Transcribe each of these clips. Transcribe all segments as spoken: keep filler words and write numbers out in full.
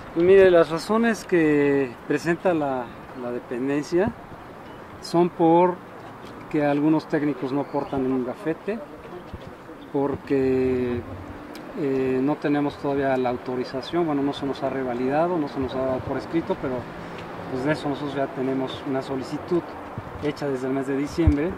Pues mire, las razones que presenta la, la dependencia son por que algunos técnicos no portan un gafete, porque eh, no tenemos todavía la autorización, bueno, no se nos ha revalidado, no se nos ha dado por escrito, pero pues de eso nosotros ya tenemos una solicitud hecha desde el mes de diciembre,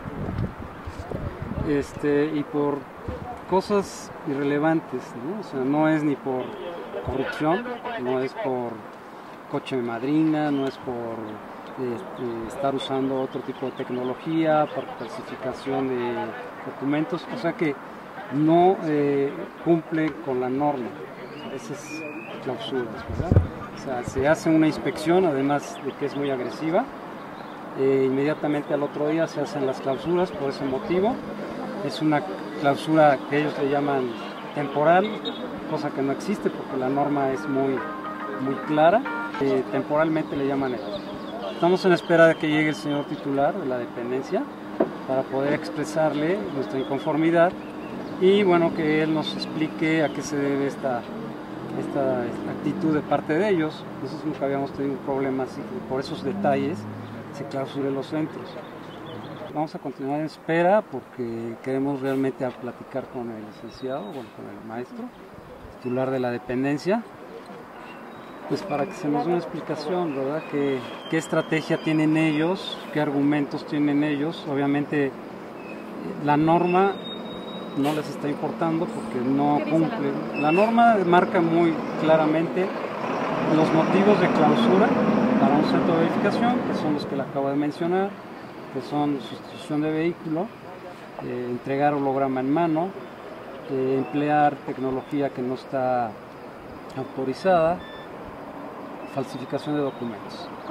este, y por cosas irrelevantes, ¿no? O sea, no es ni por corrupción, no es por coche de madrina, no es por este, estar usando otro tipo de tecnología, por falsificación de documentos, o sea que no eh, cumple con la norma. Esas clausuras, ¿verdad? O sea, se hace una inspección, además de que es muy agresiva, eh, inmediatamente al otro día se hacen las clausuras por ese motivo. Es una clausura que ellos le llaman temporal, cosa que no existe porque la norma es muy, muy clara. Eh, temporalmente le llaman eso. Estamos en espera de que llegue el señor titular de la dependencia para poder expresarle nuestra inconformidad y bueno, que él nos explique a qué se debe esta, esta, esta actitud de parte de ellos. Nosotros nunca habíamos tenido un problema así, que por esos detalles se clausuren los centros. Vamos a continuar en espera porque queremos realmente a platicar con el licenciado, bueno, con el maestro, titular de la dependencia, pues para que se nos dé una explicación, ¿verdad? ¿Qué, qué estrategia tienen ellos? ¿Qué argumentos tienen ellos? Obviamente la norma no les está importando porque no cumple. La norma marca muy claramente los motivos de clausura para un centro de verificación, que son los que le acabo de mencionar, que son sustitución de vehículo, eh, entregar holograma en mano, eh, emplear tecnología que no está autorizada, falsificación de documentos.